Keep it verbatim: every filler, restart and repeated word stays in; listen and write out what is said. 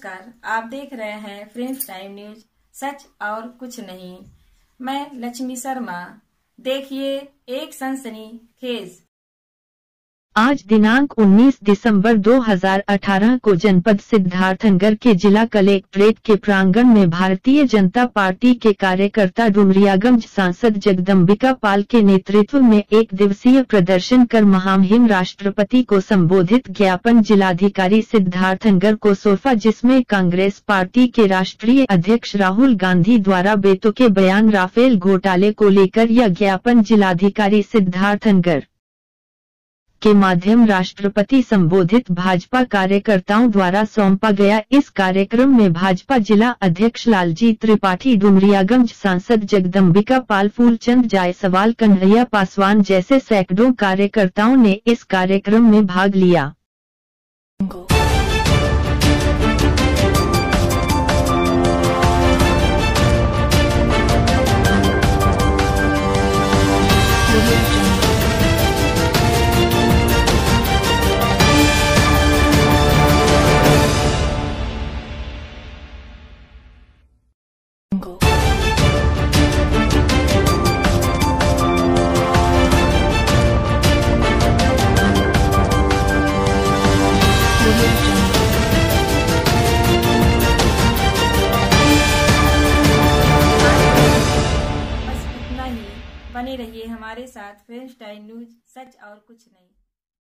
नमस्कार, आप देख रहे हैं फ्रेंड्स टाइम न्यूज, सच और कुछ नहीं। मैं लक्ष्मी शर्मा। देखिए एक सनसनीखेज। आज दिनांक उन्नीस दिसंबर दो हज़ार अठारह को जनपद सिद्धार्थनगर के जिला कलेक्ट्रेट के प्रांगण में भारतीय जनता पार्टी के कार्यकर्ता डुमरियागंज सांसद जगदम्बिका पाल के नेतृत्व में एक दिवसीय प्रदर्शन कर महामहिम राष्ट्रपति को संबोधित ज्ञापन जिलाधिकारी सिद्धार्थनगर को सौंपा, जिसमें कांग्रेस पार्टी के राष्ट्रीय अध्यक्ष राहुल गांधी द्वारा बेतुके बयान राफेल घोटाले को लेकर यह ज्ञापन जिलाधिकारी सिद्धार्थनगर के माध्यम राष्ट्रपति संबोधित भाजपा कार्यकर्ताओं द्वारा सौंपा गया। इस कार्यक्रम में भाजपा जिला अध्यक्ष लालजी त्रिपाठी, डुमरियागंज सांसद जगदम्बिका पाल, फूलचंद जायसवाल, कन्हैया पासवान जैसे सैकड़ों कार्यकर्ताओं ने इस कार्यक्रम में भाग लिया। बस इतना ही। बने रहिए हमारे साथ फ्रेंड्स टाइम न्यूज, सच और कुछ नहीं।